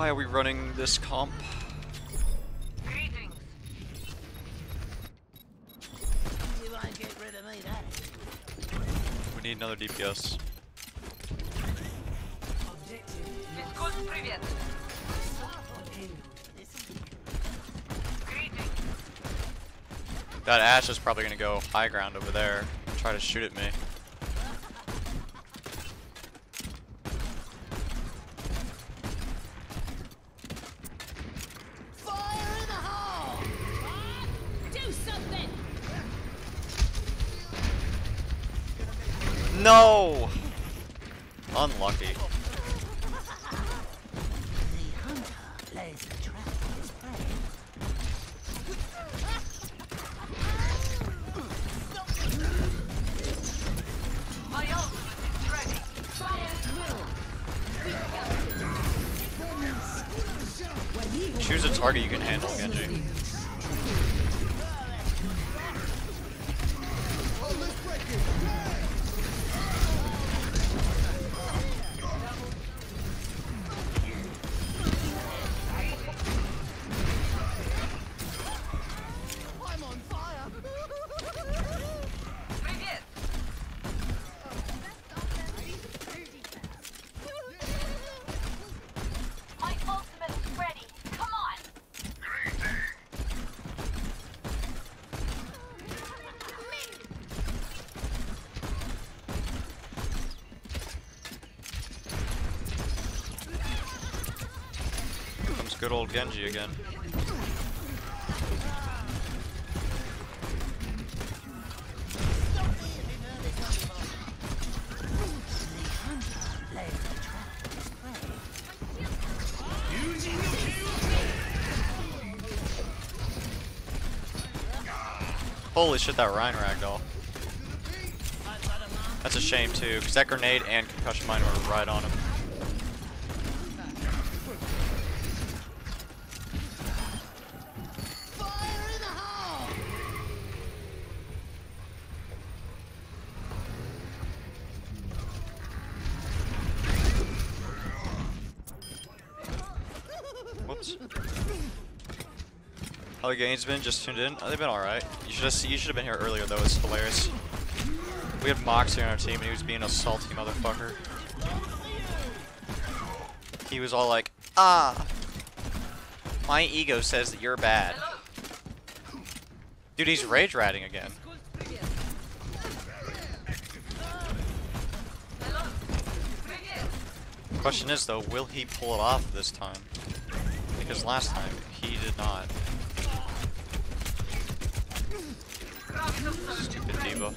Why are we running this comp? Greetings. You won't get rid of me, that. We need another DPS. Привет. That Ashe is probably gonna go high ground over there and try to shoot at me. Fire in the hole! Do something! No! Unlucky. Choose a target you can handle, Genji. I'm on fire! Привет! My ultimate is ready. Come on! Comes good old Genji again. Holy shit, that Rhine ragdoll. That's a shame too, because that grenade and concussion mine were right on him. Fire in the hole! Whoops. How the game's been? Just tuned in? Oh, they've been alright. You should have been here earlier though, it's hilarious. We had Moxie on our team and he was being a salty motherfucker. He was all like, ah, my ego says that you're bad. Dude, he's rage ratting again. Question is though, will he pull it off this time? Because last time, he did not. Stupid diva.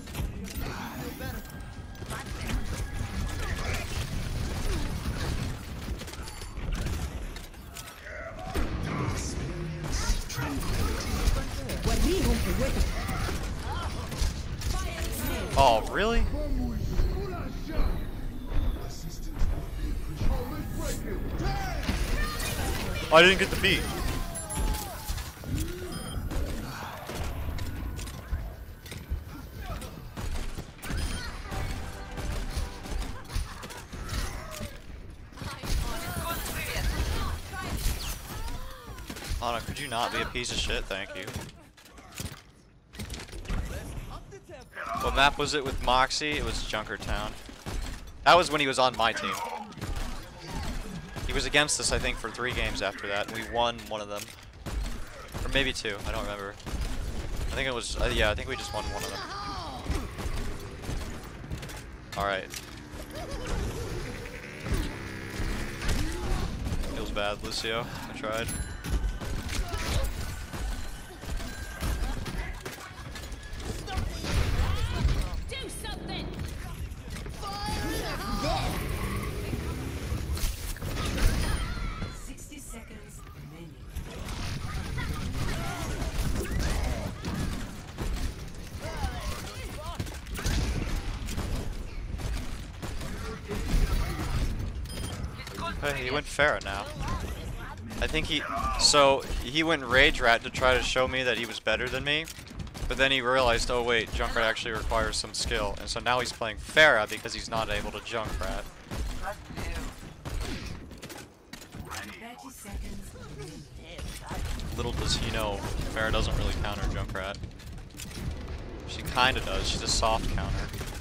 Oh, really? I didn't get the beat. Anna, could you not be a piece of shit? Thank you. What map was it with Moxie? It was Junkertown. That was when he was on my team. He was against us, I think, for 3 games after that, and we won one of them. Or maybe 2, I don't remember. I think it was, yeah, I think we just won one of them. Alright. Feels bad, Lucio. I tried. Hey, he went Pharah now. I think he went Rage Rat to try to show me that he was better than me, but then he realized, oh wait, Junkrat actually requires some skill, and so now he's playing Pharah because he's not able to Junkrat. Little does he know, Pharah doesn't really counter Junkrat. She kinda does, she's a soft counter.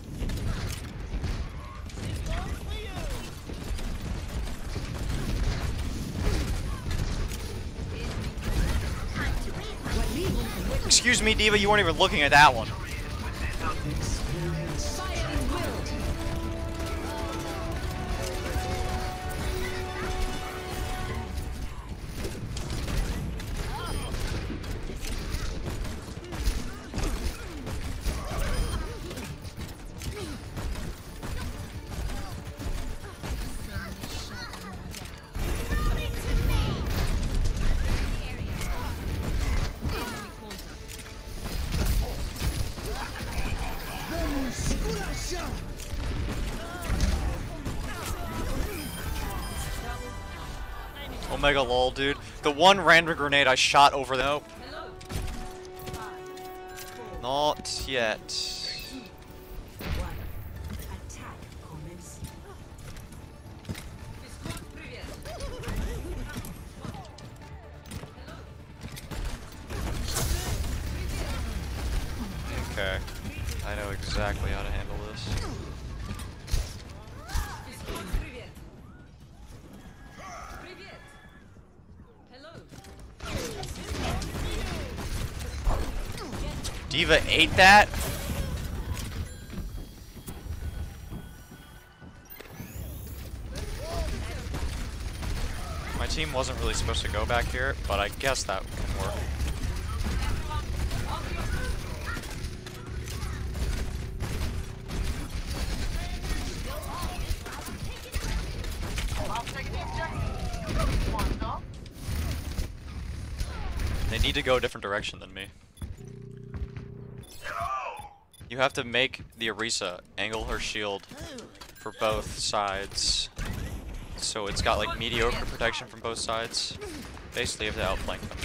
Excuse me, Diva, you weren't even looking at that one. Omega lol, dude. The one random grenade I shot over the... Nope. Not yet. Okay. I know exactly how to handle this. Diva ate that? My team wasn't really supposed to go back here, but I guess that can work. They need to go a different direction than me. You have to make the Orisa angle her shield for both sides. So it's got like mediocre protection from both sides. Basically you have to outflank them.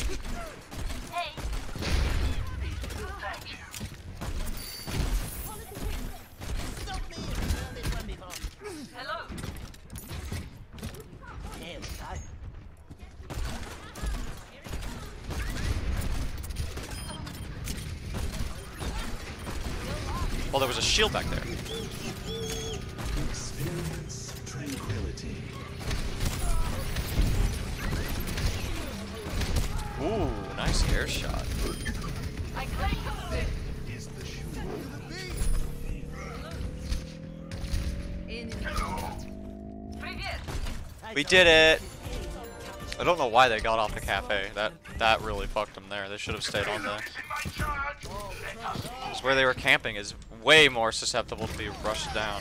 Well, there was a shield back there. Experience tranquility. Ooh, nice air shot. We did it! I don't know why they got off the cafe. That really fucked them there. They should have stayed on there. Because where they were camping is way more susceptible to be rushed down.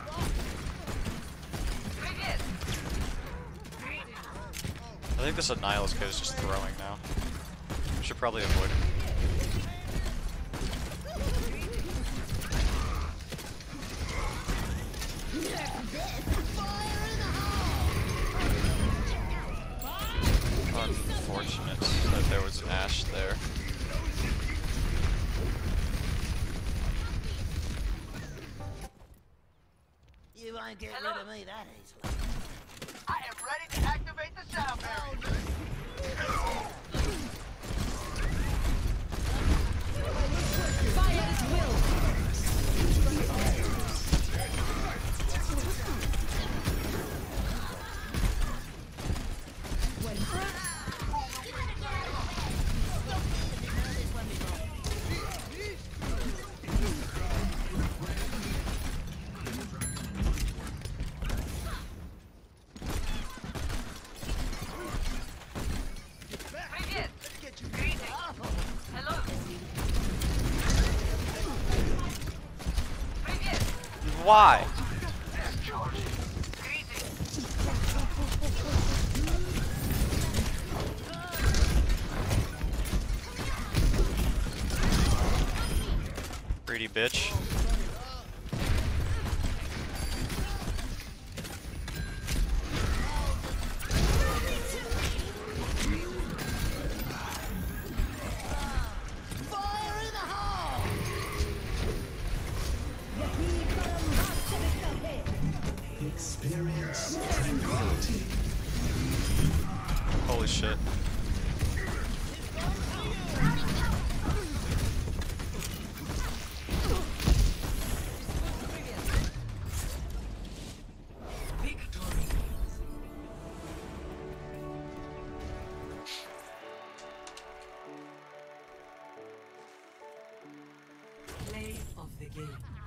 I think this Nihilus kid is just throwing now. Should probably avoid him. Unfortunate that there was an Ashe there. You won't get rid of me that easily. I am ready to activate the sound barrier. Fire at will. Why? Greedy bitch. Experience tranquility. Holy shit. Play of the game.